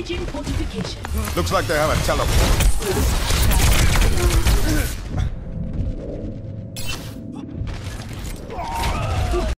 Engaging fortification. Looks like they have a teleport.